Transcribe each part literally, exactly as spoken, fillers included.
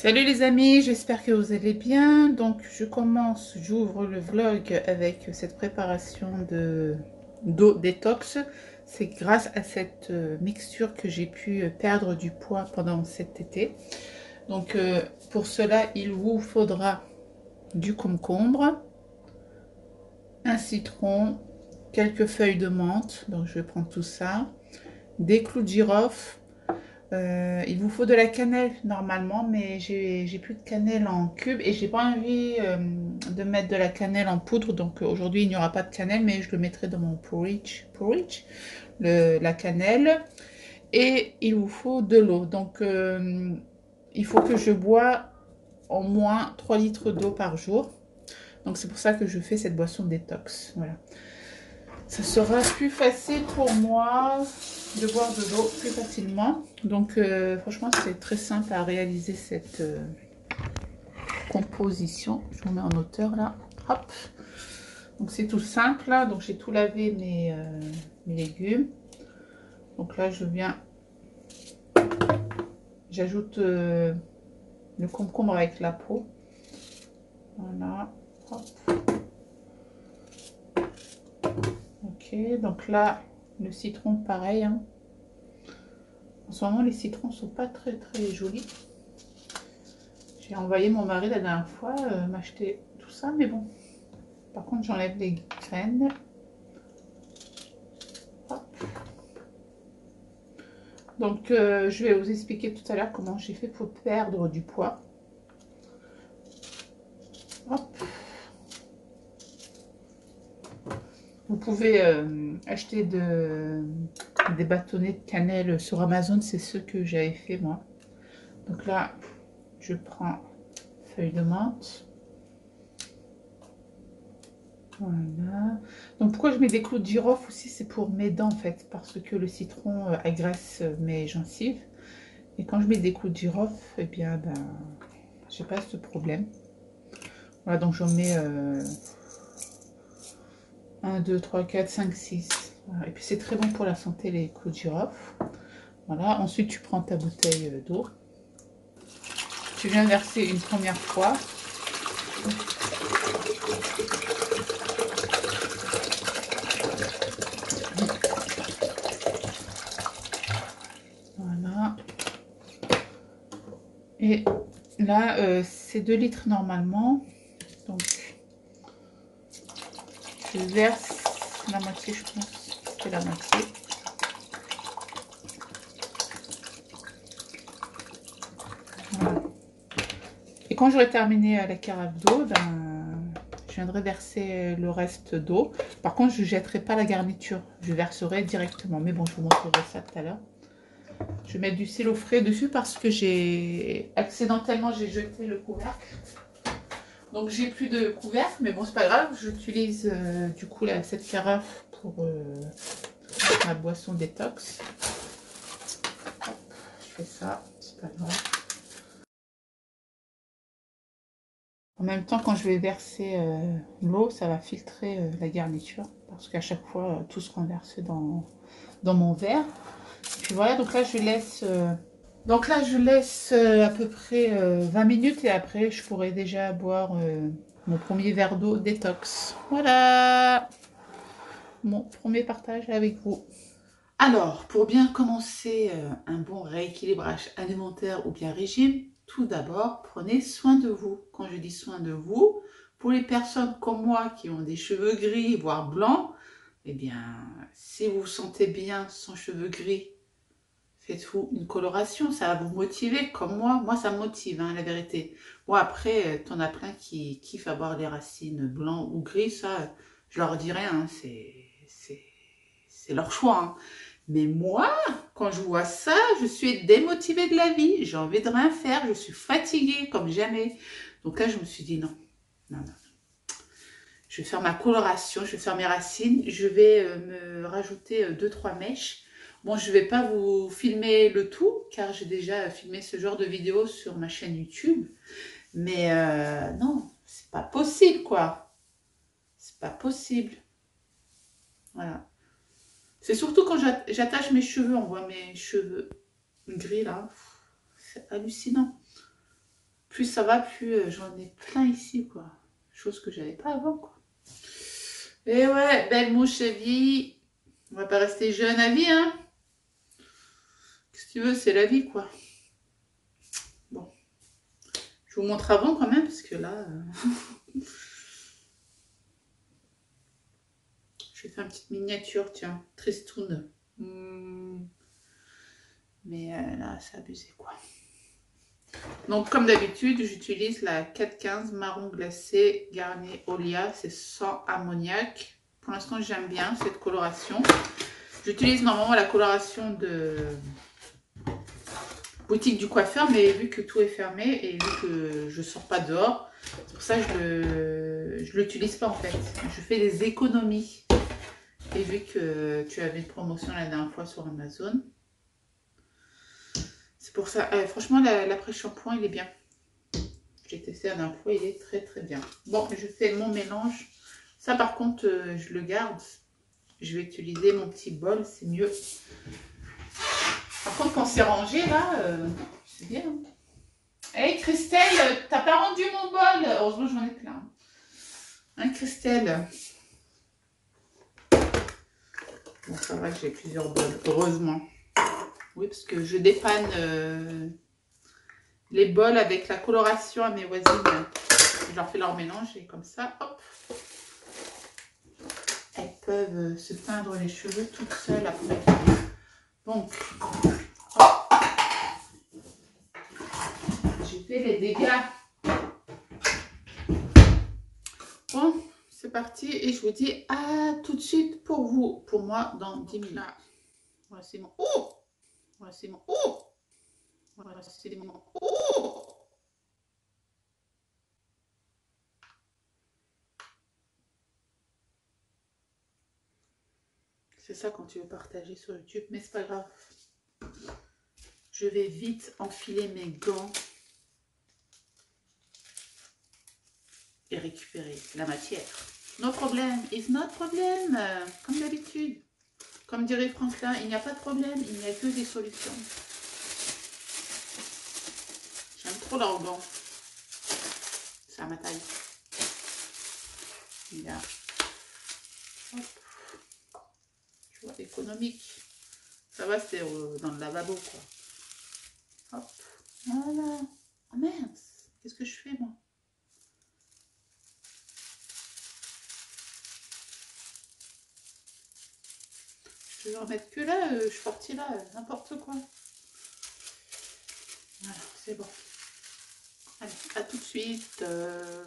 Salut les amis, j'espère que vous allez bien. Donc je commence, j'ouvre le vlog avec cette préparation de d'eau détox. C'est grâce à cette euh, mixture que j'ai pu perdre du poids pendant cet été. Donc euh, pour cela, il vous faudra du concombre, un citron, quelques feuilles de menthe. Donc je vais prendre tout ça, des clous de girofle. Euh, il vous faut de la cannelle normalement, mais j'ai plus de cannelle en cube et j'ai pas envie euh, de mettre de la cannelle en poudre. Donc euh, aujourd'hui il n'y aura pas de cannelle, mais je le mettrai dans mon porridge, porridge le, la cannelle. Et il vous faut de l'eau. Donc euh, il faut que je bois au moins trois litres d'eau par jour. Donc c'est pour ça que je fais cette boisson détox. Voilà. Ça sera plus facile pour moi de boire de l'eau plus facilement. Donc euh, franchement c'est très simple à réaliser cette euh, composition. Je vous mets en hauteur là. Hop. Donc c'est tout simple là. Donc j'ai tout lavé mes, euh, mes légumes. Donc là je viens, j'ajoute euh, le concombre avec la peau. Voilà. Hop. Ok, donc là le citron pareil. Hein. En ce moment les citrons sont pas très très jolis. J'ai envoyé mon mari la dernière fois euh, m'acheter tout ça, mais bon. Par contre, j'enlève les graines. Hop. Donc, euh, je vais vous expliquer tout à l'heure comment j'ai fait pour perdre du poids. Hop. Vous pouvez euh, acheter de, des bâtonnets de cannelle sur Amazon, c'est ce que j'avais fait moi. Donc là, je prends feuille de menthe. Voilà. Donc pourquoi je mets des clous de girofle aussi, c'est pour mes dents en fait, parce que le citron euh, agresse mes gencives. Et quand je mets des clous de girofle, eh bien, ben, j'ai pas ce problème. Voilà, donc j'en mets euh, un, deux, trois, quatre, cinq, six. Voilà. Et puis c'est très bon pour la santé les clous de girofle. Voilà, ensuite tu prends ta bouteille d'eau. Tu viens verser une première fois. Voilà. Et là, euh, c'est deux litres normalement. Donc, je verse la moitié, je pense. C'est la moitié. Voilà. Et quand j'aurai terminé la carafe d'eau, ben, je viendrai verser le reste d'eau. Par contre, je ne jetterai pas la garniture. Je verserai directement. Mais bon, je vous montrerai ça tout à l'heure. Je vais mettre du sel au frais dessus parce que j'ai accidentellement j'ai jeté le couvercle. Donc j'ai plus de couvercle, mais bon c'est pas grave. J'utilise euh, du coup là, cette carafe pour euh, ma boisson détox. Hop, je fais ça, c'est pas grave. En même temps, quand je vais verser euh, l'eau, ça va filtrer euh, la garniture parce qu'à chaque fois euh, tout se renverse dans, dans mon verre. Puis voilà, donc là je laisse euh, donc là je laisse euh, à peu près euh, vingt minutes et après je pourrai déjà boire euh, mon premier verre d'eau détox. Voilà mon premier partage avec vous. Alors, pour bien commencer euh, un bon rééquilibrage alimentaire ou bien régime, tout d'abord, prenez soin de vous. Quand je dis soin de vous, pour les personnes comme moi qui ont des cheveux gris, voire blancs, eh bien, si vous vous sentez bien sans cheveux gris, faites-vous une coloration, ça va vous motiver comme moi. Moi, ça me motive, hein, la vérité. Bon, après, t'en as plein qui kiffent avoir les racines blancs ou gris, ça, je leur dis rien, hein, c'est leur choix. Hein. Mais moi, quand je vois ça, je suis démotivée de la vie. J'ai envie de rien faire. Je suis fatiguée comme jamais. Donc là, je me suis dit non, non, non. Je vais faire ma coloration, je vais faire mes racines. Je vais euh, me rajouter euh, deux trois mèches. Bon, je ne vais pas vous filmer le tout, car j'ai déjà filmé ce genre de vidéo sur ma chaîne YouTube. Mais euh, non, c'est pas possible, quoi. C'est pas possible. Voilà. C'est surtout quand j'attache mes cheveux, on voit mes cheveux gris là. C'est hallucinant. plus ça va, plus euh, j'en ai plein ici, quoi. Chose que j'avais pas avant, quoi. Et ouais, belle mouche vie. On va pas rester jeune à vie, hein. Qu'est-ce que tu veux, c'est la vie, quoi. Bon. Je vous montre avant quand même, parce que là... Euh... je vais faire une petite miniature, tiens. Tristoun. Hmm. Mais euh, là, c'est abusé, quoi. Donc, comme d'habitude, j'utilise la quatre quinze marron glacé Garnier Olia. C'est sans ammoniac. Pour l'instant, j'aime bien cette coloration. J'utilise normalement la coloration de boutique du coiffeur, mais vu que tout est fermé et vu que je sors pas dehors, c'est pour ça que je ne l'utilise pas en fait. Je fais des économies. Et vu que tu avais une promotion la dernière fois sur Amazon, c'est pour ça. Euh, franchement, l'après-shampoing, il est bien. J'ai testé la dernière fois, il est très très bien. Bon, je fais mon mélange. Ça par contre, euh, je le garde. Je vais utiliser mon petit bol, c'est mieux. Par contre, quand c'est rangé, là, euh, c'est bien. Hey Christelle, t'as pas rendu mon bol? Heureusement, j'en ai plein. Hein, Christelle? Bon, ça va que j'ai plusieurs bols, heureusement. Oui, parce que je dépanne euh, les bols avec la coloration à mes voisines. Je leur fais leur mélange et comme ça, hop. Elles peuvent se peindre les cheveux toutes seules après. Donc, hop. J'ai fait les dégâts. Bon, c'est parti et je vous dis à tout de suite pour vous, pour moi dans dix minutes. Voilà, c'est mon oh, voilà, c'est mon oh, voilà, c'est mon oh. C'est ça quand tu veux partager sur YouTube, mais c'est pas grave. Je vais vite enfiler mes gants et récupérer la matière. No problem, it's not problem, comme d'habitude. Comme dirait Franklin, il n'y a pas de problème, il n'y a que des solutions. J'aime trop l'arrogant. C'est à ma taille. Il y a... Hop. Tu vois, économique. Ça va, c'est euh, dans le lavabo, quoi. Hop. Voilà. Oh mince. Qu'est-ce que je fais, moi? Je vais en mettre que là. Euh, je suis partie là. Euh, N'importe quoi. Voilà, c'est bon. Allez, à tout de suite. Euh...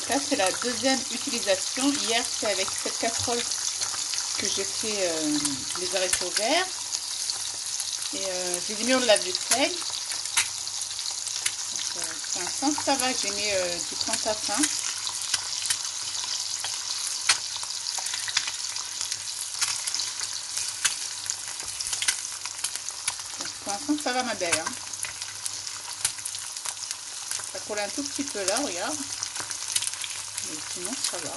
là, c'est la deuxième utilisation. Hier, c'est avec cette casserole que j'ai fait euh, les haricots verts. Et euh, j'ai mis au lave-vaisselle. Euh, pour l'instant, ça va. J'ai mis euh, du plantain. Pour l'instant, ça va, ma belle. Hein. Ça colle un tout petit peu là, regarde. Mais sinon, ça va.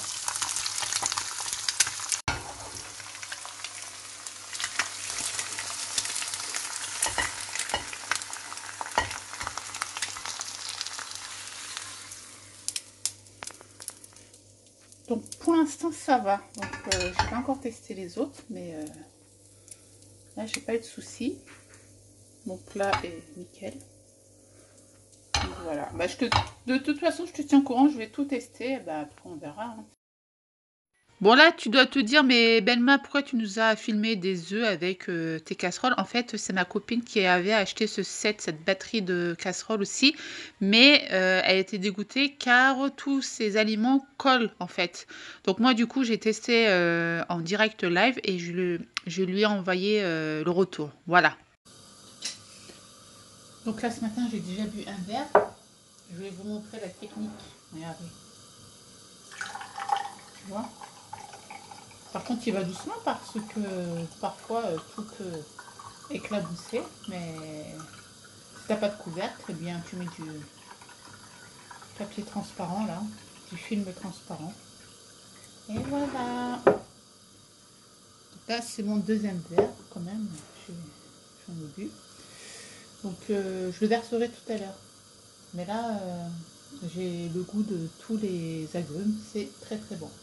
Donc pour l'instant ça va. Donc euh, j'ai pas encore testé les autres, mais euh, là j'ai pas eu de soucis. Mon plat est nickel. Donc, voilà. Bah, je te, de toute façon je te tiens au courant, je vais tout tester. Bah, après on verra. Hein. Bon là tu dois te dire, mais Belma, pourquoi tu nous as filmé des œufs avec euh, tes casseroles? En fait c'est ma copine qui avait acheté ce set, cette batterie de casseroles aussi, mais euh, elle était dégoûtée car tous ces aliments collent en fait. Donc moi du coup j'ai testé euh, en direct live et je, le, je lui ai envoyé euh, le retour. Voilà. Donc là ce matin j'ai déjà bu un verre. Je vais vous montrer la technique. Regardez. Tu vois? Par contre, il va doucement parce que parfois euh, tout peut éclabousser. Mais si t'as pas de couvercle, eh bien tu mets du papier transparent là, du film transparent. Et voilà. Là, c'est mon deuxième verre quand même. J'en ai bu. Donc euh, je le verserai tout à l'heure. Mais là, euh, j'ai le goût de tous les agrumes. C'est très très bon.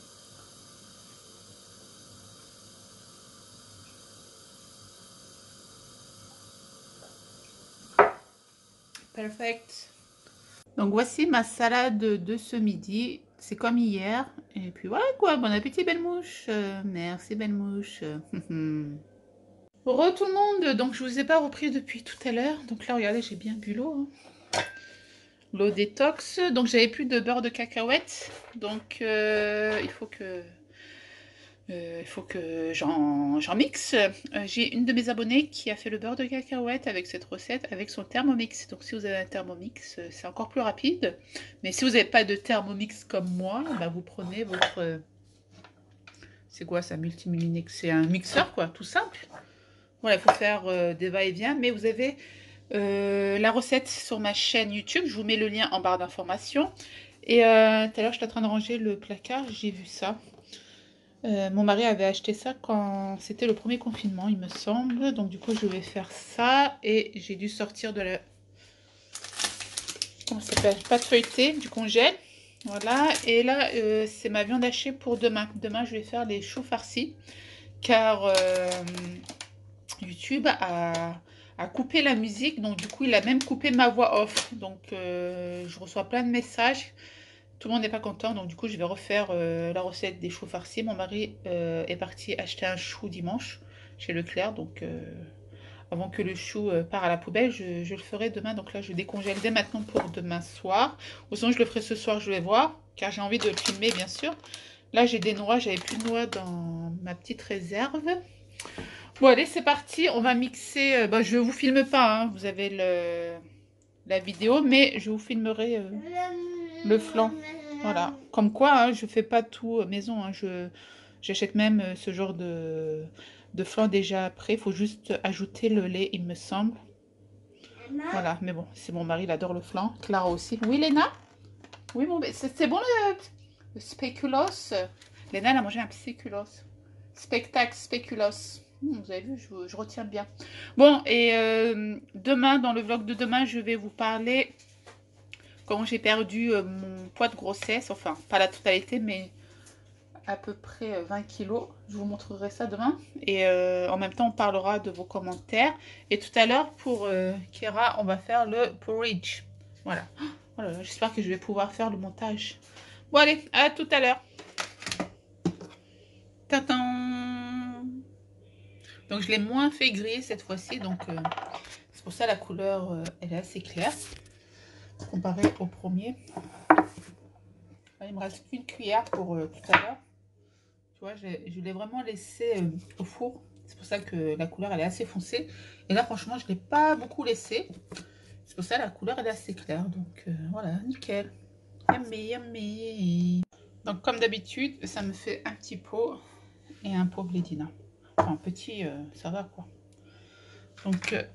Perfect. Donc voici ma salade de ce midi. C'est comme hier. Et puis voilà quoi. Bon appétit, belle mouche. Euh, merci, belle mouche. Re tout le monde. Donc je vous ai pas repris depuis tout à l'heure. Donc là, regardez, j'ai bien bu l'eau. Hein. L'eau détox. Donc j'avais plus de beurre de cacahuète. Donc euh, il faut que... Euh, il faut que j'en mixe. Euh, J'ai une de mes abonnées qui a fait le beurre de cacahuète avec cette recette, avec son Thermomix. Donc si vous avez un Thermomix, euh, c'est encore plus rapide. Mais si vous n'avez pas de Thermomix comme moi, bah, vous prenez votre... Euh, c'est quoi ça, multimillinix? C'est un mixeur, quoi, tout simple. Voilà, il faut faire euh, des va-et-vient. Mais vous avez euh, la recette sur ma chaîne YouTube. Je vous mets le lien en barre d'informations. Et euh, tout à l'heure, j'étais en train de ranger le placard. J'ai vu ça. Euh, mon mari avait acheté ça quand c'était le premier confinement, il me semble. Donc du coup, je vais faire ça. Et j'ai dû sortir de la... Comment ça s'appelle? Pâte feuilletée, du congèle. Voilà. Et là, euh, c'est ma viande hachée pour demain. Demain, je vais faire les choux farcis. Car euh, YouTube a, a coupé la musique. Donc du coup, il a même coupé ma voix off. Donc euh, je reçois plein de messages. Tout le monde n'est pas content, donc du coup je vais refaire euh, la recette des choux farcis. Mon mari euh, est parti acheter un chou dimanche chez Leclerc, donc euh, avant que le chou euh, part à la poubelle, je, je le ferai demain. Donc là je décongèle dès maintenant pour demain soir. Ou sinon je le ferai ce soir, je vais voir, car j'ai envie de le filmer bien sûr. Là j'ai des noix, j'avais plus de noix dans ma petite réserve. Bon allez c'est parti, on va mixer. Euh, bah, je ne vous filme pas, hein, vous avez le, la vidéo, mais je vous filmerai... Euh, le flan, voilà. Comme quoi, hein, je fais pas tout maison. Hein, je j'achète même ce genre de, de flan déjà prêt. Il faut juste ajouter le lait, il me semble. Voilà, mais bon, c'est mon mari, il adore le flan. Clara aussi. Oui, Léna? Oui, mon c'est bon le, le spéculoos. Léna, elle a mangé un spéculoos. Spectacle spéculoos. Hum, vous avez vu, je, je retiens bien. Bon, et euh, demain, dans le vlog de demain, je vais vous parler... Comment j'ai perdu euh, mon poids de grossesse, enfin pas la totalité mais à peu près euh, vingt kilos. Je vous montrerai ça demain. Et euh, en même temps on parlera de vos commentaires. Et tout à l'heure pour euh, Kira on va faire le porridge. Voilà. Voilà, j'espère que je vais pouvoir faire le montage. Bon allez, à tout à l'heure. Tatan. Donc je l'ai moins fait griller cette fois-ci. Donc euh, c'est pour ça la couleur euh, elle est assez claire. Comparé au premier. Là, il me reste qu'une cuillère pour euh, tout à l'heure. Tu vois, je, je l'ai vraiment laissé euh, au four. C'est pour ça que la couleur, elle est assez foncée. Et là, franchement, je ne l'ai pas beaucoup laissé. C'est pour ça que la couleur, elle est assez claire. Donc, euh, voilà, nickel. Yummy, yummy. Donc, comme d'habitude, ça me fait un petit pot et un pot Blédina. Enfin, petit, euh, ça va, quoi. Donc, euh,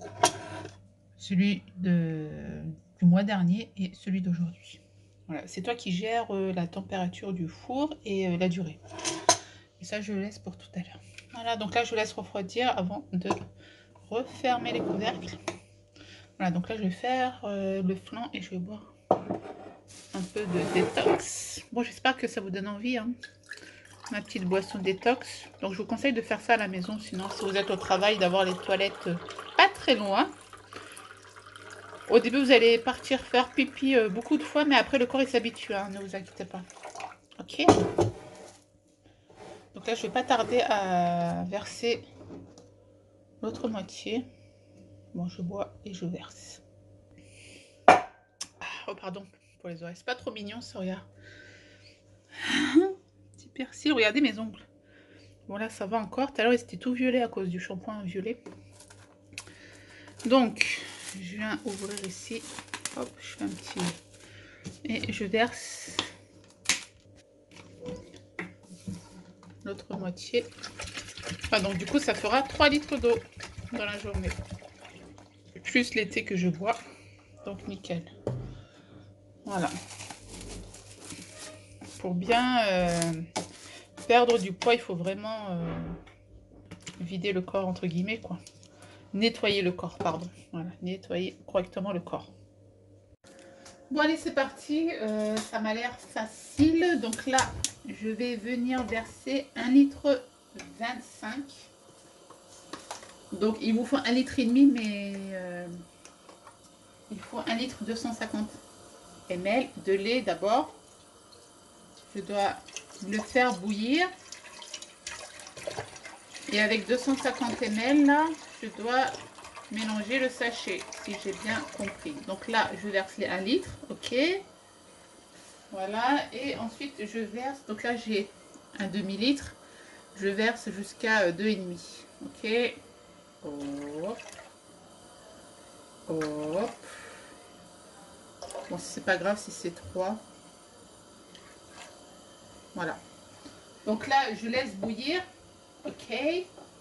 celui de, du mois dernier et celui d'aujourd'hui. Voilà, c'est toi qui gères euh, la température du four et euh, la durée. Et ça, je le laisse pour tout à l'heure. Voilà, donc là, je laisse refroidir avant de refermer les couvercles. Voilà, donc là, je vais faire euh, le flan et je vais boire un peu de détox. Bon, j'espère que ça vous donne envie, hein, ma petite boisson détox. Donc, je vous conseille de faire ça à la maison. Sinon, si vous êtes au travail, d'avoir les toilettes pas très loin. Au début, vous allez partir faire pipi euh, beaucoup de fois, mais après, le corps, il s'habitue, hein, ne vous inquiétez pas. Ok. Donc là, je vais pas tarder à verser l'autre moitié. Bon, je bois et je verse. Ah, oh, pardon pour les oreilles. C'est pas trop mignon, ça, regarde. Petit persil, regardez mes ongles. Bon, là, ça va encore. Tout à l'heure, ils étaient tout violets à cause du shampoing violet. Donc, je viens ouvrir ici. Hop, je fais un petit... Et je verse l'autre moitié. Enfin, donc, du coup, ça fera trois litres d'eau dans la journée. Plus l'été que je bois. Donc, nickel. Voilà. Pour bien euh, perdre du poids, il faut vraiment euh, vider le corps, entre guillemets, quoi. Nettoyer le corps, pardon. Voilà, nettoyer correctement le corps. Bon, allez, c'est parti. Euh, ça m'a l'air facile. Donc là, je vais venir verser un litre vingt-cinq. Donc, il vous faut un litre et demi, mais euh, il faut un litre deux cent cinquante millilitres de lait d'abord. Je dois le faire bouillir. Et avec deux cent cinquante millilitres, là, je dois mélanger le sachet, si j'ai bien compris. Donc là, je verse les un litre, ok. Voilà, et ensuite je verse, donc là j'ai un demi-litre, je verse jusqu'à deux virgule cinq, ok. Hop. Hop. Bon, c'est pas grave si c'est trois. Voilà. Donc là, je laisse bouillir, ok.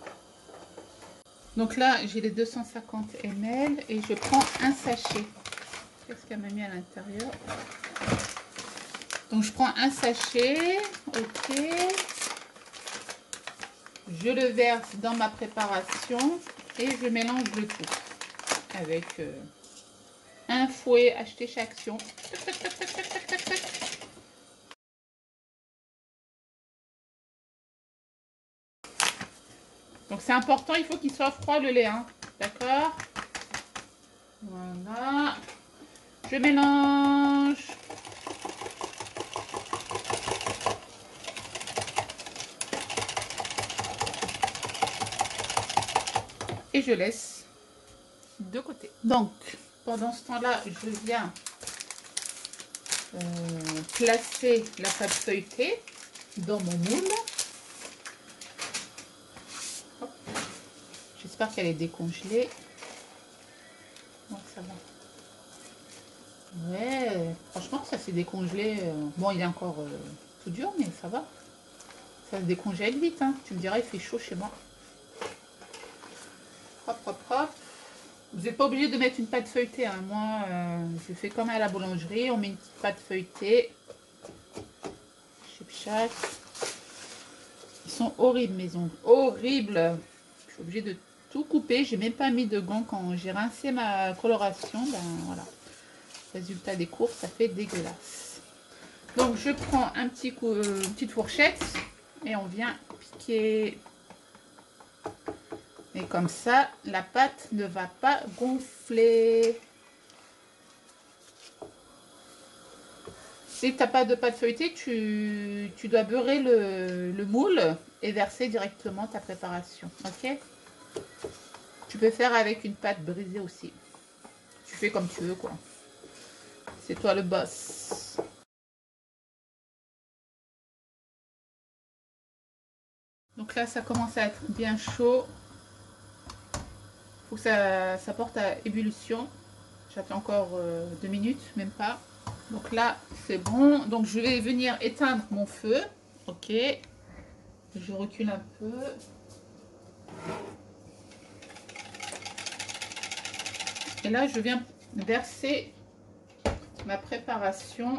Donc là, j'ai les deux cent cinquante millilitres et je prends un sachet. Qu'est-ce qu'elle m'a mis à l'intérieur? Donc je prends un sachet, ok. Je le verse dans ma préparation et je mélange le tout avec euh, un fouet acheté chez Action. Donc c'est important, il faut qu'il soit froid le lait, hein. D'accord? Voilà. Je mélange. Et je laisse de côté. Donc, pendant ce temps-là, je viens euh, placer la pâte feuilletée dans mon moule. J'espère qu'elle est décongelée. Donc ça va. Ouais, franchement, ça s'est décongelé. Bon, il est encore euh, tout dur, mais ça va. Ça se décongèle vite, hein. Tu me diras, il fait chaud chez moi. Hop, hop, hop. Vous n'êtes pas obligé de mettre une pâte feuilletée, hein. Moi, euh, je fais comme à la boulangerie. On met une petite pâte feuilletée. Chip-chac. Ils sont horribles, mes ongles. Horribles. Je suis obligée de tout couper. J'ai même pas mis de gants quand j'ai rincé ma coloration. Ben voilà. Résultat des courses, ça fait dégueulasse. Donc je prends un petit coup, euh, une petite fourchette et on vient piquer. Et comme ça, la pâte ne va pas gonfler. Si tu n'as pas de pâte feuilletée, tu, tu dois beurrer le, le moule et verser directement ta préparation. Ok? Tu peux faire avec une pâte brisée aussi. Tu fais comme tu veux, quoi. C'est toi le boss. Donc là, ça commence à être bien chaud. Il faut que ça, ça porte à ébullition. J'attends encore euh, deux minutes, même pas. Donc là, c'est bon. Donc je vais venir éteindre mon feu. Ok. Je recule un peu. Et là, je viens verser ma préparation.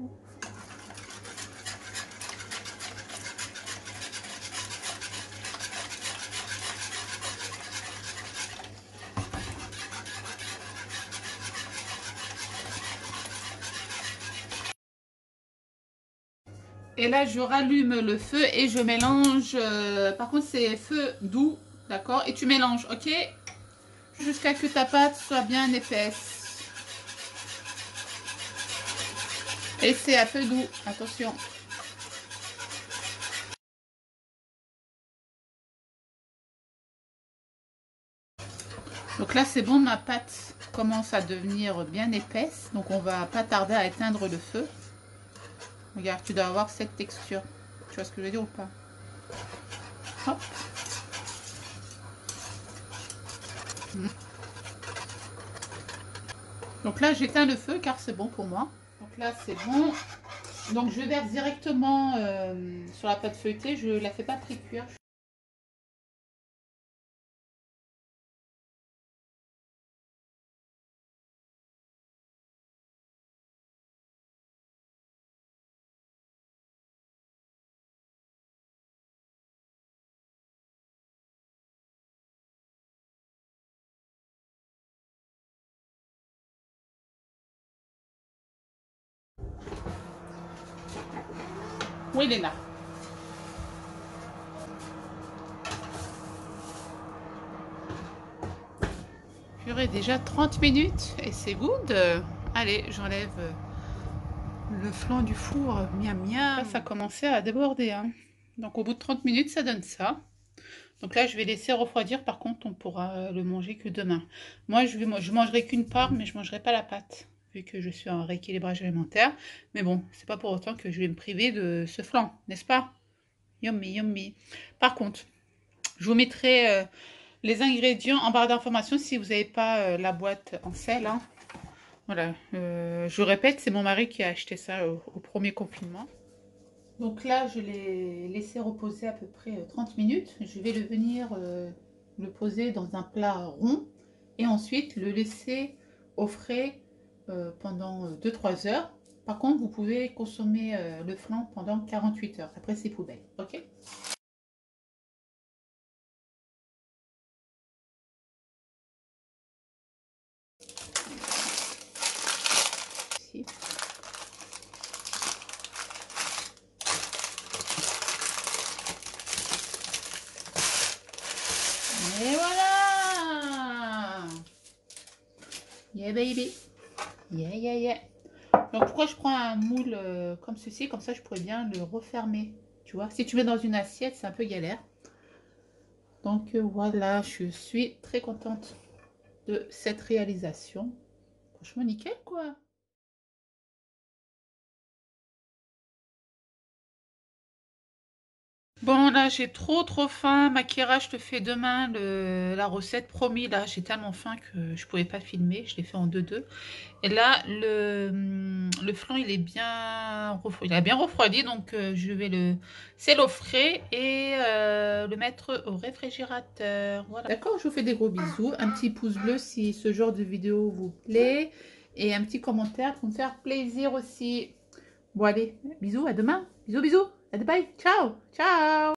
Et là, je rallume le feu et je mélange. Euh, par contre, c'est feu doux, d'accord? Et tu mélanges, ok? Jusqu'à que ta pâte soit bien épaisse. Et c'est un peu doux, attention. Donc là, c'est bon, ma pâte commence à devenir bien épaisse. Donc on va pas tarder à éteindre le feu. Regarde, tu dois avoir cette texture. Tu vois ce que je veux dire ou pas? Hop. Donc là, j'éteins le feu car c'est bon pour moi. Donc là, c'est bon. Donc je verse directement euh, sur la pâte feuilletée. Je ne la fais pas pré-cuire. Oui, Léna. Purée, déjà trente minutes et c'est good. Allez, j'enlève le flanc du four. Miam miam. Là, ça commençait à déborder. Hein. Donc au bout de trente minutes, ça donne ça. Donc là, je vais laisser refroidir. Par contre, on pourra le manger que demain. Moi, je, vais, je mangerai qu'une part, mais je ne mangerai pas la pâte, vu que je suis en rééquilibrage alimentaire. Mais bon, c'est pas pour autant que je vais me priver de ce flan, n'est-ce pas? Yummy, yummy. Par contre, je vous mettrai euh, les ingrédients en barre d'informations si vous n'avez pas euh, la boîte en sel. Hein. Voilà, euh, je répète, c'est mon mari qui a acheté ça au, au premier confinement. Donc là, je l'ai laissé reposer à peu près trente minutes. Je vais le venir euh, le poser dans un plat rond et ensuite le laisser au frais euh, pendant deux à trois heures. Par contre, vous pouvez consommer euh, le flan pendant quarante-huit heures. Après, c'est poubelle. Ok? Ici. Et voilà! Yeah baby! Yeah, yeah, yeah! Donc pourquoi je prends un moule euh, comme ceci, comme ça je pourrais bien le refermer, tu vois. Si tu mets dans une assiette, c'est un peu galère. Donc euh, voilà, je suis très contente de cette réalisation. Franchement nickel quoi. Bon là j'ai trop trop faim. Makira, je te fais demain le, la recette promis. Là j'ai tellement faim que je pouvais pas filmer. Je l'ai fait en deux deux. Et là le, le flan il est bien refroidi. Il a bien refroidi donc euh, je vais le cellophrer et euh, le mettre au réfrigérateur. Voilà. D'accord, je vous fais des gros bisous. Un petit pouce bleu si ce genre de vidéo vous plaît. Et un petit commentaire pour me faire plaisir aussi. Bon allez, bisous, à demain. Bisous, bisous. À demain. Ciao, ciao.